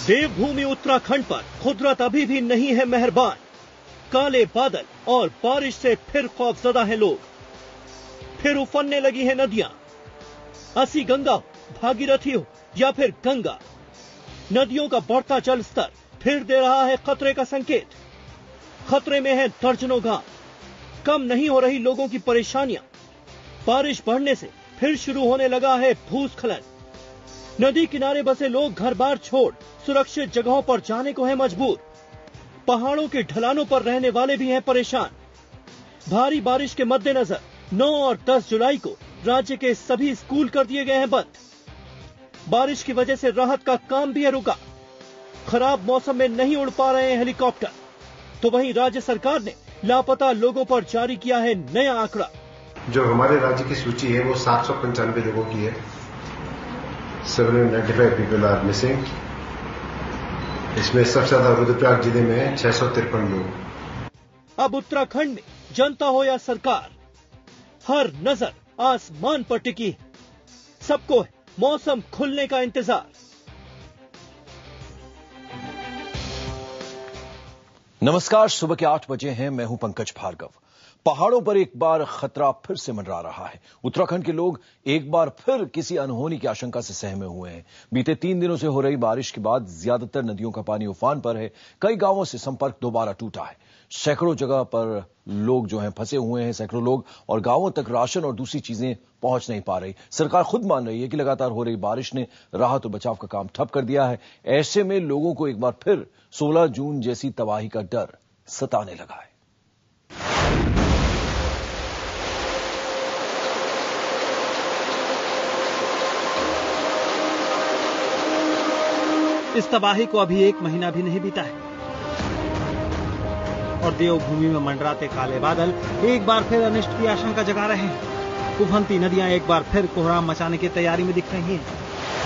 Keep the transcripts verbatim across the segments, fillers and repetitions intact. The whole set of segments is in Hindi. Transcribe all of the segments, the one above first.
देवभूमि उत्तराखंड पर कुदरत अभी भी नहीं है मेहरबान। काले बादल और बारिश से फिर खौफजदा हैं लोग। फिर उफनने लगी हैं नदियां। असी गंगा हो, भागीरथी हो या फिर गंगा, नदियों का बढ़ता जल स्तर फिर दे रहा है खतरे का संकेत। खतरे में है दर्जनों गांव। कम नहीं हो रही लोगों की परेशानियां। बारिश बढ़ने से फिर शुरू होने लगा है भूस्खलन। नदी किनारे बसे लोग घर बार छोड़ सुरक्षित जगहों पर जाने को है मजबूर। पहाड़ों के ढलानों पर रहने वाले भी हैं परेशान। भारी बारिश के मद्देनजर नौ और दस जुलाई को राज्य के सभी स्कूल कर दिए गए हैं बंद। बारिश की वजह से राहत का काम भी है रुका। खराब मौसम में नहीं उड़ पा रहे हैं हेलीकॉप्टर, तो वहीं राज्य सरकार ने लापता लोगों पर जारी किया है नया आंकड़ा। जो हमारे राज्य की सूची है वो सात सौ पंचानवे लोगों की है। Seven hundred ninety five people are missing. इसमें सबसे ज्यादा रुद्रप्रयाग जिले में छह सौ तिरपन लोग। अब उत्तराखंड में जनता हो या सरकार, हर नजर आसमान पर टिकी है। सबको है मौसम खुलने का इंतजार। नमस्कार, सुबह के आठ बजे हैं। मैं हूं पंकज भार्गव। पहाड़ों पर एक बार खतरा फिर से मंडरा रहा है। उत्तराखंड के लोग एक बार फिर किसी अनहोनी की आशंका से सहमे हुए हैं। बीते तीन दिनों से हो रही बारिश के बाद ज्यादातर नदियों का पानी उफान पर है। कई गांवों से संपर्क दोबारा टूटा है। सैकड़ों जगह पर लोग जो हैं फंसे हुए हैं। सैकड़ों लोग और गांवों तक राशन और दूसरी चीजें पहुंच नहीं पा रही। सरकार खुद मान रही है कि लगातार हो रही बारिश ने राहत और बचाव का काम ठप कर दिया है। ऐसे में लोगों को एक बार फिर सोलह जून जैसी तबाही का डर सताने लगा है। इस तबाही को अभी एक महीना भी नहीं बीता है और देवभूमि में मंडराते काले बादल एक बार फिर अनिष्ट की आशंका जगा रहे हैं। उफनती नदियां एक बार फिर कोहराम मचाने की तैयारी में दिख रही हैं।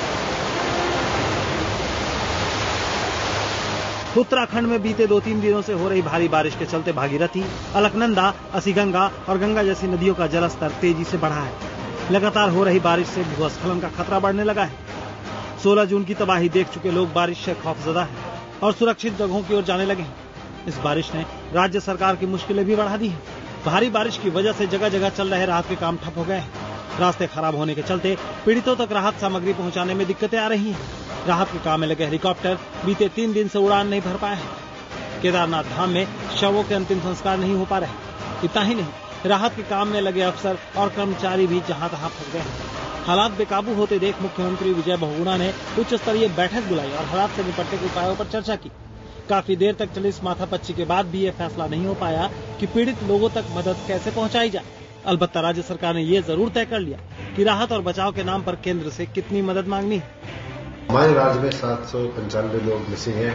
उत्तराखंड में बीते दो तीन दिनों से हो रही भारी बारिश के चलते भागीरथी, अलकनंदा, असीगंगा और गंगा जैसी नदियों का जलस्तर तेजी से बढ़ा है। लगातार हो रही बारिश से भूस्खलन का खतरा बढ़ने लगा है। सोलह जून की तबाही देख चुके लोग बारिश से खौफजदा हैं और सुरक्षित जगहों की ओर जाने लगे हैं। इस बारिश ने राज्य सरकार की मुश्किलें भी बढ़ा दी हैं। भारी बारिश की वजह से जगह जगह चल रहे राहत के काम ठप हो गए हैं। रास्ते खराब होने के चलते पीड़ितों तक राहत सामग्री पहुंचाने में दिक्कतें आ रही हैं। राहत के काम में लगे हेलीकॉप्टर बीते तीन दिन से उड़ान नहीं भर पाए हैं। केदारनाथ धाम में शवों के अंतिम संस्कार नहीं हो पा रहे। इतना ही नहीं, राहत के काम में लगे अफसर और कर्मचारी भी जहां तहां फंस गए हैं। हालात बेकाबू होते देख मुख्यमंत्री विजय बहुगुणा ने उच्च स्तरीय बैठक बुलाई और हालात से निपटने के उपायों पर चर्चा की। काफी देर तक चली इस माथापच्ची के बाद भी ये फैसला नहीं हो पाया कि पीड़ित लोगों तक मदद कैसे पहुंचाई जाए। अलबत्ता राज्य सरकार ने ये जरूर तय कर लिया कि राहत और बचाव के नाम पर केंद्र से कितनी मदद मांगनी है। हमारे राज्य में सात सौ पंचानवे लोग मिसिंग हैं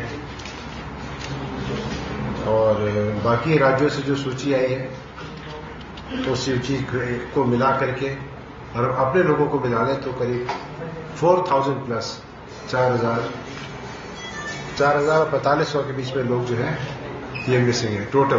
और बाकी राज्यों से जो सूची आई है तो सूची को मिला करके और अपने लोगों को मिला लें तो करीब फोर थाउजेंड प्लस चार हजार चार हजार और पैंतालीस सौ के बीच में लोग जो है ये मिसिंग है टोटल।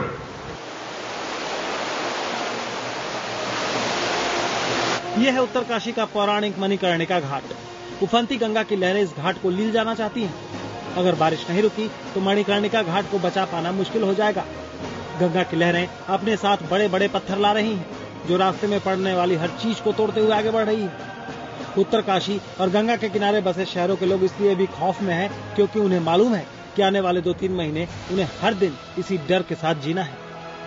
यह है उत्तरकाशी का पौराणिक मणिकर्णिका घाट। उफनती गंगा की लहरें इस घाट को लील जाना चाहती हैं। अगर बारिश नहीं रुकी तो मणिकर्णिका घाट को बचा पाना मुश्किल हो जाएगा। गंगा की लहरें अपने साथ बड़े बड़े पत्थर ला रही हैं जो रास्ते में पड़ने वाली हर चीज को तोड़ते हुए आगे बढ़ रही है। उत्तरकाशी और गंगा के किनारे बसे शहरों के लोग इसलिए भी खौफ में हैं क्योंकि उन्हें मालूम है कि आने वाले दो तीन महीने उन्हें हर दिन इसी डर के साथ जीना है।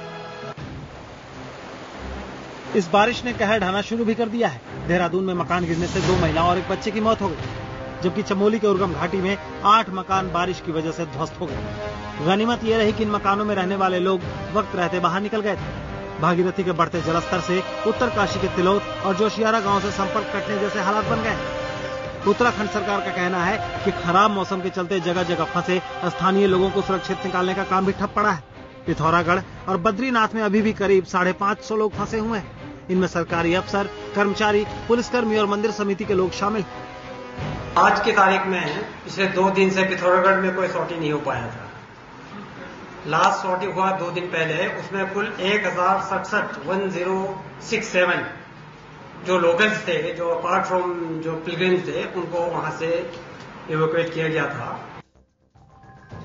इस बारिश ने कहर ढाना शुरू भी कर दिया है। देहरादून में मकान गिरने से दो महिलाओं और एक बच्चे की मौत हो गई, जबकि चमोली के उर्गम घाटी में आठ मकान बारिश की वजह से ध्वस्त हो गए। गनीमत यह रही कि इन मकानों में रहने वाले लोग वक्त रहते बाहर निकल गए थे। भागीरथी के बढ़ते जलस्तर से उत्तरकाशी के तिलोत और जोशियारा गांव से संपर्क कटने जैसे हालात बन गए। उत्तराखंड सरकार का कहना है कि खराब मौसम के चलते जगह जगह फंसे स्थानीय लोगों को सुरक्षित निकालने का काम भी ठप पड़ा है। पिथौरागढ़ और बद्रीनाथ में अभी भी करीब साढ़े पांच सौ लोग फंसे हुए हैं। इनमें सरकारी अफसर, कर्मचारी, पुलिसकर्मी और मंदिर समिति के लोग शामिल। आज की तारीख में पिछले दो दिन से पिथौरागढ़ में कोई सॉर्टी नहीं हो पाया था। लास्ट सॉर्टी हुआ दो दिन पहले, उसमें कुल एक हजार सड़सठ वन जीरो सिक्स सेवन जो लोकल्स थे, जो अपार्ट फ्रॉम जो पिलग्रिम्स थे, उनको वहां से इवोक्यूएट किया गया था।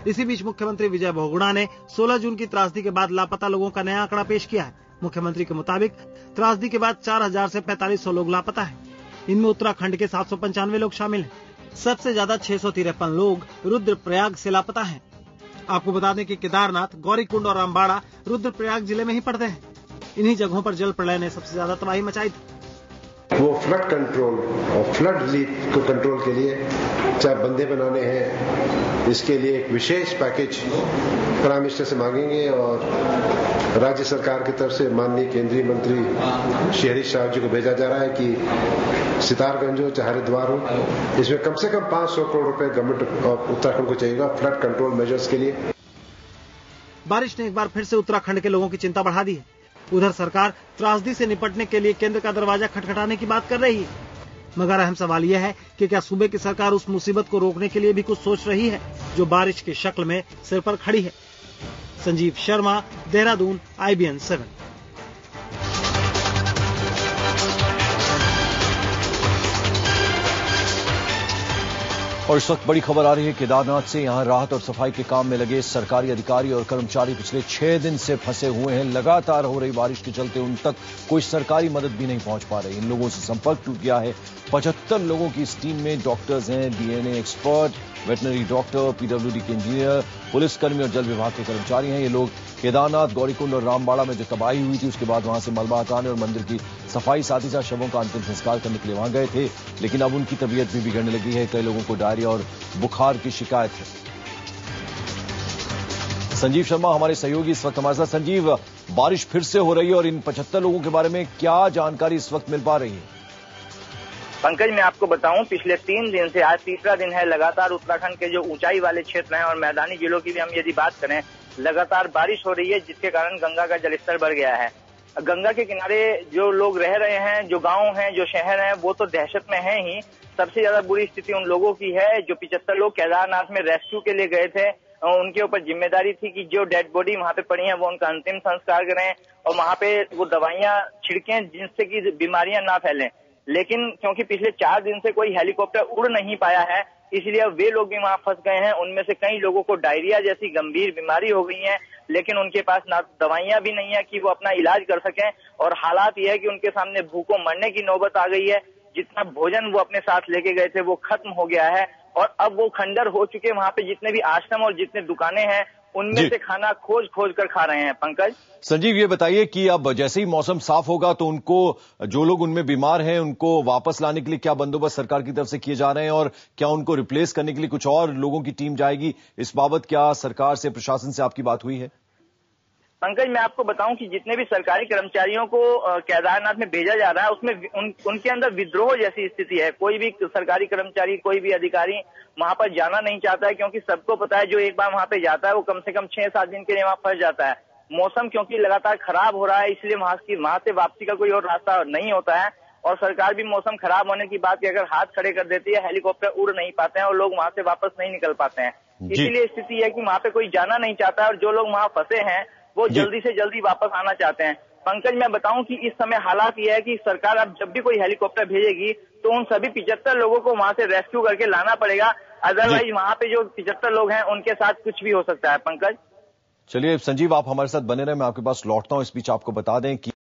इसी बीच मुख्यमंत्री विजय बहुगुणा ने सोलह जून की त्रासदी के बाद लापता लोगों का नया आंकड़ा पेश किया है। मुख्यमंत्री के मुताबिक त्रासदी के बाद चार हजार से पैंतालीस सौ लोग लापता हैं। इनमें उत्तराखंड के सात सौ पंचानवे लोग शामिल हैं। सबसे ज्यादा छह सौ तिरपन लोग रुद्रप्रयाग से लापता हैं। आपको बता दें कि केदारनाथ, गौरीकुंड और रामबाड़ा रुद्रप्रयाग जिले में ही पड़ते हैं। इन्हीं जगहों पर जल प्रलय ने सबसे ज्यादा तबाही मचाई थी। वो फ्लड कंट्रोल और फ्लड रिलीफ को कंट्रोल के लिए चाहे बंदे बनाने हैं, इसके लिए एक विशेष पैकेज प्राइम मिनिस्टर से मांगेंगे और राज्य सरकार की तरफ से माननीय केंद्रीय मंत्री श्री हरीश राव जी को भेजा जा रहा है कि सितारगंज हो चाहे हरिद्वार हो, इसमें कम से कम पांच सौ करोड़ रुपए गवर्नमेंट ऑफ उत्तराखंड को चाहिएगा फ्लड कंट्रोल मेजर्स के लिए। बारिश ने एक बार फिर से उत्तराखंड के लोगों की चिंता बढ़ा दी है। उधर सरकार त्रासदी से निपटने के लिए केंद्र का दरवाजा खटखटाने की बात कर रही है, मगर अहम सवाल यह है कि क्या सूबे की सरकार उस मुसीबत को रोकने के लिए भी कुछ सोच रही है जो बारिश की शक्ल में सिर पर खड़ी है। Sanjeev Sharma, Dehradun, I B N seven. और इस वक्त बड़ी खबर आ रही है केदारनाथ से। यहां राहत और सफाई के काम में लगे सरकारी अधिकारी और कर्मचारी पिछले छह दिन से फंसे हुए हैं। लगातार हो रही बारिश के चलते उन तक कोई सरकारी मदद भी नहीं पहुंच पा रही। इन लोगों से संपर्क टूट गया है। पचहत्तर लोगों की इस टीम में डॉक्टर्स हैं, DNA expert, veterinary doctor, PWD के इंजीनियर, पुलिसकर्मी और जल विभाग के कर्मचारी हैं। ये लोग केदारनाथ, गौरीकुंड और रामबाड़ा में जो तबाही हुई थी उसके बाद वहां से मलबा हटाने और मंदिर की सफाई, साथ ही साथ शवों का अंतिम संस्कार करने के लिए वहां गए थे। लेकिन अब उनकी तबीयत भी बिगड़ने लगी है। कई लोगों को डायरिया और बुखार की शिकायत है। संजीव शर्मा हमारे सहयोगी इस वक्त हमारे साथ। संजीव, बारिश फिर से हो रही है और इन पचहत्तर लोगों के बारे में क्या जानकारी इस वक्त मिल पा रही है? पंकज, मैं आपको बताऊं, पिछले तीन दिन से आज तीसरा दिन है लगातार उत्तराखंड के जो ऊंचाई वाले क्षेत्र हैं और मैदानी जिलों की भी हम यदि बात करें, लगातार बारिश हो रही है, जिसके कारण गंगा का जलस्तर बढ़ गया है। गंगा के किनारे जो लोग रह रहे हैं, जो गांव हैं, जो शहर हैं, वो तो दहशत में है ही। सबसे ज्यादा बुरी स्थिति उन लोगों की है जो पिछहत्तर लोग केदारनाथ में रेस्क्यू के लिए गए थे। उनके ऊपर जिम्मेदारी थी कि जो डेड बॉडी वहां पे पड़ी है वो उनका अंतिम संस्कार करें और वहां पे वो दवाइयां छिड़कें जिनसे कि बीमारियां ना फैलें। लेकिन क्योंकि पिछले चार दिन से कोई हेलीकॉप्टर उड़ नहीं पाया है, इसलिए अब वे लोग भी वहां फंस गए हैं। उनमें से कई लोगों को डायरिया जैसी गंभीर बीमारी हो गई है, लेकिन उनके पास ना दवाइयां भी नहीं है कि वो अपना इलाज कर सकें। और हालात यह है कि उनके सामने भूखों मरने की नौबत आ गई है। जितना भोजन वो अपने साथ लेके गए थे वो खत्म हो गया है और अब वो खंडर हो चुके हैं। वहां पे जितने भी आश्रम और जितने दुकानें हैं उनमें से खाना खोज खोज कर खा रहे हैं। पंकज, संजीव ये बताइए कि अब जैसे ही मौसम साफ होगा तो उनको, जो लोग उनमें बीमार हैं, उनको वापस लाने के लिए क्या बंदोबस्त सरकार की तरफ से किए जा रहे हैं और क्या उनको रिप्लेस करने के लिए कुछ और लोगों की टीम जाएगी? इस बाबत क्या सरकार से, प्रशासन से आपकी बात हुई है? पंकज, मैं आपको बताऊं कि जितने भी सरकारी कर्मचारियों को केदारनाथ में भेजा जा रहा है उसमें उन, उनके अंदर विद्रोह जैसी स्थिति है। कोई भी सरकारी कर्मचारी, कोई भी अधिकारी वहां पर जाना नहीं चाहता है, क्योंकि सबको पता है जो एक बार वहां पे जाता है वो कम से कम छह सात दिन के लिए वहां फंस जाता है। मौसम क्योंकि लगातार खराब हो रहा है, इसलिए वहां की वहां से वापसी का कोई और रास्ता नहीं होता है और सरकार भी मौसम खराब होने की बात की अगर हाथ खड़े कर देती है, हेलीकॉप्टर उड़ नहीं पाते हैं और लोग वहां से वापस नहीं निकल पाते हैं। इसीलिए स्थिति है कि वहां पे कोई जाना नहीं चाहता है और जो लोग वहां फंसे हैं वो जल्दी से जल्दी वापस आना चाहते हैं। पंकज, मैं बताऊं कि इस समय हालात यह है कि सरकार अब जब भी कोई हेलीकॉप्टर भेजेगी तो उन सभी पिछहत्तर लोगों को वहां से रेस्क्यू करके लाना पड़ेगा, अदरवाइज वहां पे जो पिछहत्तर लोग हैं उनके साथ कुछ भी हो सकता है। पंकज, चलिए संजीव, आप हमारे साथ बने रहे, मैं आपके पास लौटता हूं। इस बीच आपको बता दें कि